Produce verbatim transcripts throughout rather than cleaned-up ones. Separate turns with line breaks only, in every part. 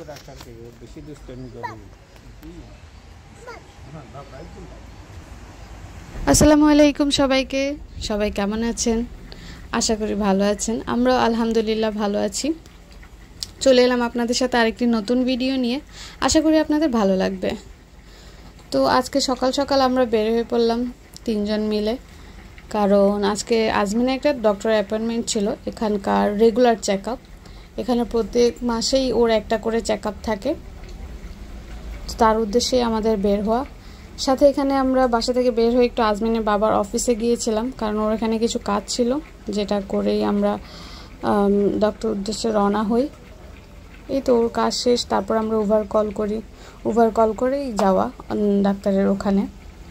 আসসালামু আলাইকুম সবাইকে। সবাই কেমন আছেন? আশা করি ভালো আছেন। আমরা আলহামদুলিল্লাহ ভালো আছি। চলে এলাম আপনাদের সাথে আরেকটি নতুন ভিডিও নিয়ে। আশা করি আপনাদের ভালো লাগবে। তো আজকে সকাল সকাল আমরা বের হয়ে পড়লাম তিনজন মিলে, কারণ আজকে আজমিনে একটা ডক্টর অ্যাপয়েন্টমেন্ট ছিল। এখানকার রেগুলার চেক আপ, এখানে প্রত্যেক মাসেই ওর একটা করে চেক আপ থাকে। তার উদ্দেশ্যে আমাদের বের হওয়া। সাথে এখানে আমরা বাসা থেকে বের হয়ে একটু আজমিনের বাবার অফিসে গিয়েছিলাম, কারণ ওর এখানে কিছু কাজ ছিল, যেটা করেই আমরা ডক্টর উদ্দেশ্যে রওনা হই। এই তো ওর কাজ শেষ, তারপর আমরা উবার কল করি, উবার কল করেই যাওয়া ডাক্তারের ওখানে।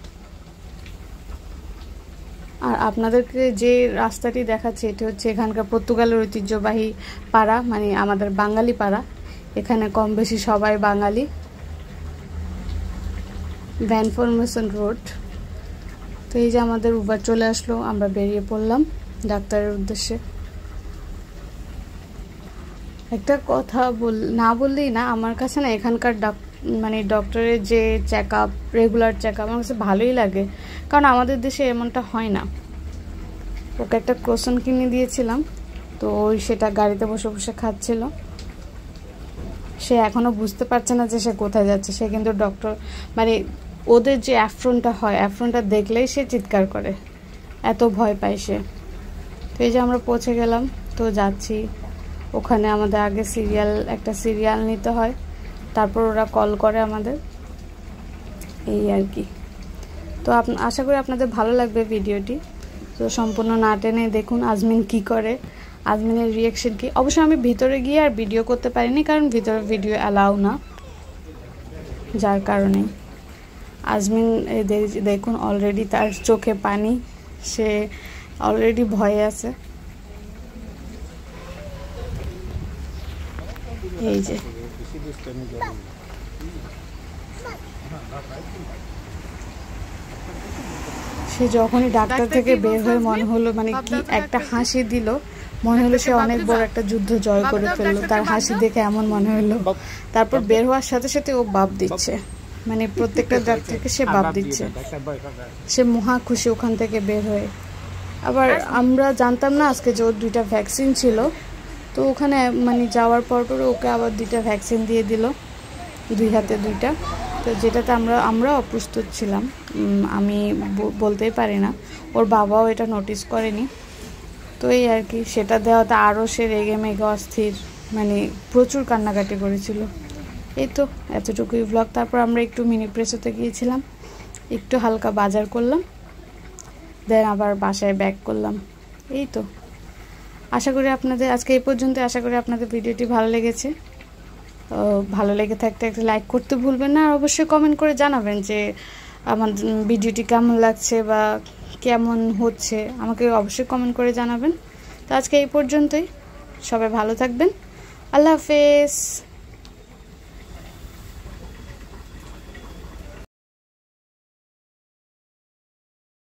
আর আপনাদেরকে যে রাস্তাটি দেখাচ্ছে এটি হচ্ছে এখানকার পর্তুগালের ঐতিহ্যবাহী পাড়া, মানে আমাদের বাঙালি পাড়া। এখানে কম বেশি সবাই বাঙালি। Van formation road. তো এই যে আমাদের উবার চলে আসলো, আমরা বেরিয়ে পড়লাম ডাক্তারের উদ্দেশ্যে। একটা কথা বল না বললেই না, আমার কাছে না এখানকার মানে ডক্টরের যে check up, regular check up আমার কাছে ভালোই লাগে, কারণ আমাদের দেশে এমনটা হয় না। ওকে একটা ক্রোসন কিনে দিয়েছিলাম, তো ওই সেটা গাড়িতে বসে বসে খাচ্ছিল। সে এখনও বুঝতে পারছে না যে সে কোথায় যাচ্ছে। সে কিন্তু ডক্টর মানে ওদের যে অ্যাফ্রনটা হয়, অ্যাফ্রনটা দেখলেই সে চিৎকার করে, এত ভয় পায় সে। তো এই যে আমরা পৌঁছে গেলাম, তো যাচ্ছি। ওখানে আমাদের আগে সিরিয়াল একটা সিরিয়াল নিতে হয়, তারপর ওরা কল করে আমাদের, এই আর কি। তো আশা করি আপনাদের ভালো লাগবে ভিডিওটি। তো সম্পূর্ণ না টেনে দেখুন আজমিন কি করে, আজমিনের রিয়াকশন কি। অবশ্যই আমি ভিতরে গিয়ে আর ভিডিও করতে পারিনি, কারণ ভিতরে ভিডিও অ্যালাউ না, যার কারণে। আজমিন দেখুন অলরেডি তার চোখে পানি, সে অলরেডি ভয়ে আছে। এই যে সে যখনই ডাক্তার থেকে বের হয়ে মনে হলো মানে কি একটা হাসি দিল, মনে হলো সে অনেক বড় একটা যুদ্ধ জয় করে ফেললো। তার হাসি দেখে এমন মনে হলো। তারপর বের হওয়ার সাথে সাথে ও বাপ দিচ্ছে, মানে প্রত্যেকটা ডাক্তারকে সে বাপ দিচ্ছে। সে মহা খুশি ওখান থেকে বের হয়ে। আবার আমরা জানতাম না আজকে যে ওর দুইটা ভ্যাকসিন ছিল, তো ওখানে মানে যাওয়ার পর পরে ওকে আবার দুইটা ভ্যাকসিন দিয়ে দিল, দুই হাতে দুইটা। তো যেটাতে আমরা আমরা অপ্রস্তুত ছিলাম, আমি বলতেই পারি না, ওর বাবাও এটা নোটিস করেনি। তো এই আর কি, সেটা দেওয়াতে আরও সে রেগে মেগে অস্থির, মানে প্রচুর কান্নাকাটি করেছিল। এই তো এতটুকুই ব্লগ। তারপর আমরা একটু মিনি প্রেসোতে গিয়েছিলাম, একটু হালকা বাজার করলাম, দেন আবার বাসায় ব্যাক করলাম। এই তো আশা করি আপনাদের আজকে এই পর্যন্ত, আশা করি আপনাদের ভিডিওটি ভালো লেগেছে। ভালো লেগে থাকতে একটা লাইক করতে ভুলবেন না, আর অবশ্যই কমেন্ট করে জানাবেন যে আমার ভিডিওটি কেমন লাগছে বা কেমন হচ্ছে, আমাকে অবশ্যই কমেন্ট করে জানাবেন। তো আজকে এই পর্যন্তই, সবাই ভালো থাকবেন। আল্লাহ হাফেজ।